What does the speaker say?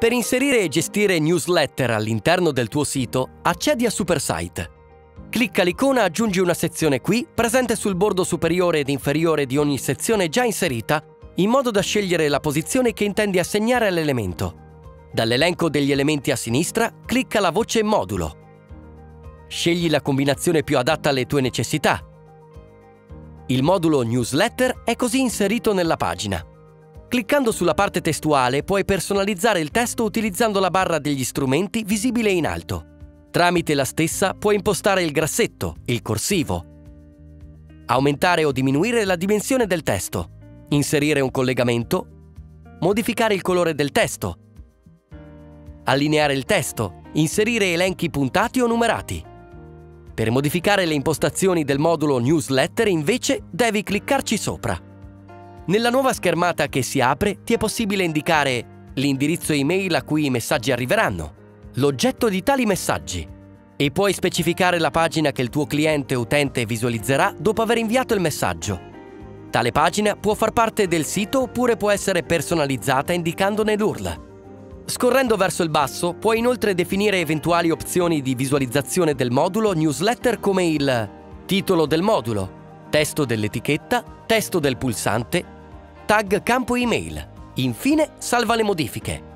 Per inserire e gestire newsletter all'interno del tuo sito, accedi a Supersite. Clicca l'icona Aggiungi una sezione qui, presente sul bordo superiore ed inferiore di ogni sezione già inserita, in modo da scegliere la posizione che intendi assegnare all'elemento. Dall'elenco degli elementi a sinistra, clicca la voce Modulo. Scegli la combinazione più adatta alle tue necessità. Il modulo Newsletter è così inserito nella pagina. Cliccando sulla parte testuale puoi personalizzare il testo utilizzando la barra degli strumenti visibile in alto. Tramite la stessa puoi impostare il grassetto, il corsivo, aumentare o diminuire la dimensione del testo, inserire un collegamento, modificare il colore del testo, allineare il testo, inserire elenchi puntati o numerati. Per modificare le impostazioni del modulo Newsletter, invece, devi cliccarci sopra. Nella nuova schermata che si apre ti è possibile indicare l'indirizzo email a cui i messaggi arriveranno, l'oggetto di tali messaggi e puoi specificare la pagina che il tuo cliente utente visualizzerà dopo aver inviato il messaggio. Tale pagina può far parte del sito oppure può essere personalizzata indicandone l'URL. Scorrendo verso il basso puoi inoltre definire eventuali opzioni di visualizzazione del modulo Newsletter come il titolo del modulo, testo dell'etichetta, testo del pulsante, tag campo email. Infine, salva le modifiche.